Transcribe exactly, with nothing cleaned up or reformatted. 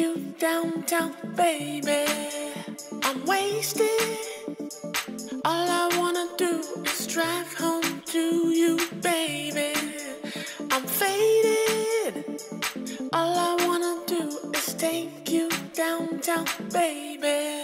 you downtown, baby. I'm wasted. All I wanna do is drive home to you, baby. I'm faded. All I wanna do is take you downtown, baby.